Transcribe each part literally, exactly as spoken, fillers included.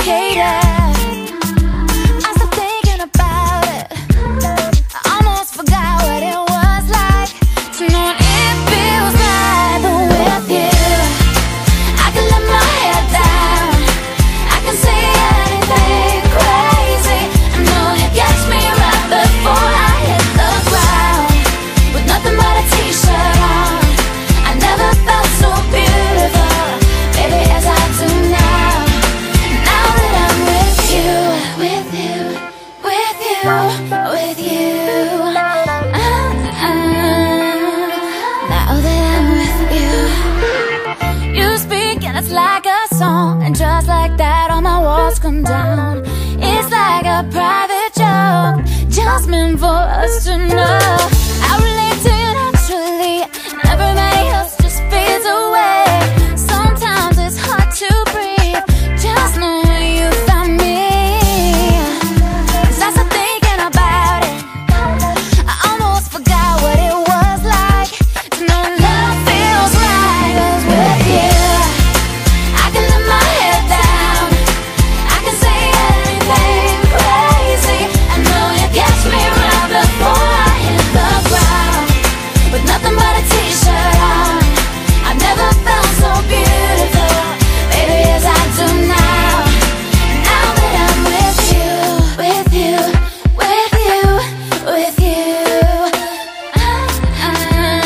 complicated. I stopped thinking about it. I almost forgot what it was like to know it feels right. But with you, I can let my head down. I can say anything crazy. I know it gets me right before I hit the ground. With nothing but a t-shirt on, I never felt so beautiful, baby, as I do now. Now that I'm with you, with you, with you, with you. Uh, uh, now that I'm with you, you speak and it's like a song, and just like that all my walls come down. It's like a private joke, just meant for us to know. I relate to you naturally, and everybody else just fades away. Sometimes it's hard to breathe, just knowing you found me. 'Cause I started thinking about it, I almost forgot what it was like to know love feels right. 'Cause with you, I can let my head down. I can say anything crazy. I know it gets me right before I hit the ground. With nothing but a t-shirt on, I've never felt so beautiful, baby, as I do now. Now that I'm with you, with you, with you, with you. Uh, uh,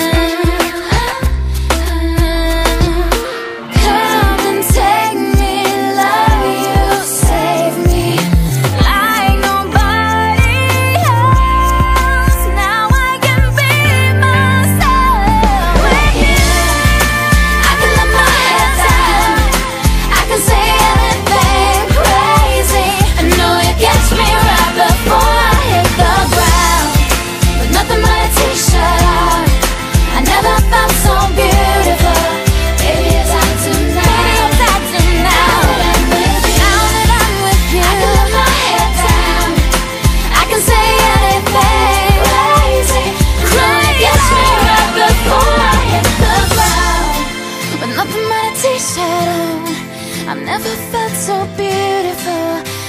uh, Come and take me, love you, save me like nobody else. Now I can be myself with you. I can let my head down. I can say anything crazy. I know it gets me right before I hit the ground. With nothing but a t-shirt on, I never felt so beautiful, baby, as I do now. As I do now. Now that I'm with you, I can let my head down. I can say anything crazy. I know it gets me right before I hit the ground. With nothing but a t-shirt on, I've never felt so beautiful,